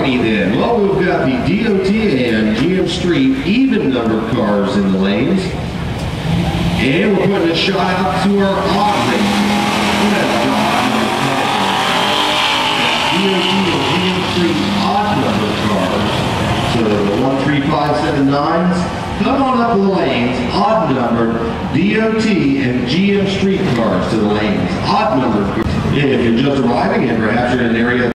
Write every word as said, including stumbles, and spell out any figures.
Alrighty then, well we've got the D O T and G M Street even numbered cars in the lanes. And we're putting a shot out to our odd lane. D O T and G M Street odd numbered cars. So the one three five seven nines, come on up the lanes, odd numbered D O T and G M Street cars to the lanes, odd numbered. If you're just arriving and perhaps you're in an area